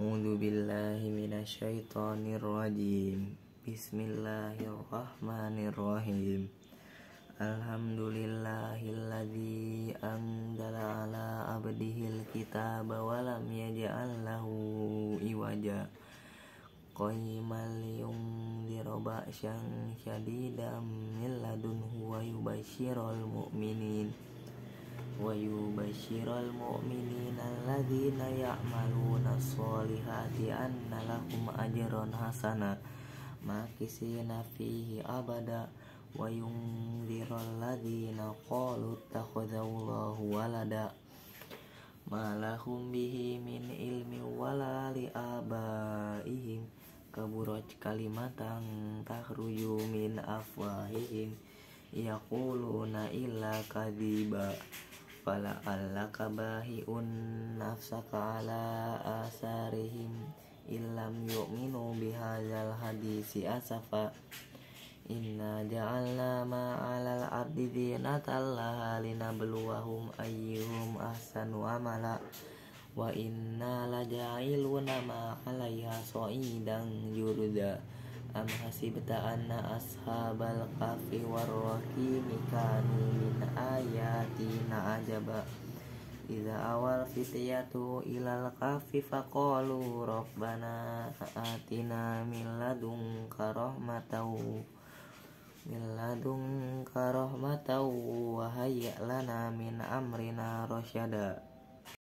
A'udzu billahi minasyaitonir rajim. Bismillahirrahmanirrahim. Alhamdulillahilladzi anzala ala abdihil kitaba wa lam yaj'al lahu iwaja. Qayyiman liyunzira ba'san syadidan min ladunhu wa yubashshiral mu'minina alladzina ya'maluna sholihati anna lahum ajran hasana makisina fihi abada wa yunziral ladzina qalu ittakhadallahu walada ma lahum bihi min ilmin wala li abaihim kaburat kalimatan takhruju min afwahihim yaquluna illa kadziba fala allaka bahi'un nafsaka ala asarihim illam yu'minu bihadzal hadisi asafa inna ja'alna ma'alal ardi zinatan laha linabluwahum ayyuhum ahsanu amala wa inna laja'iluna ma'alaiha sa'idan jurda am hasibta anna ashabal kahfi warraqimi kanu min ayatina ajaba idza awal fityatu ilal kahfi faqalu rabbana atina min ladunka rahmatan wa hayyi' lana min amrina rasyada.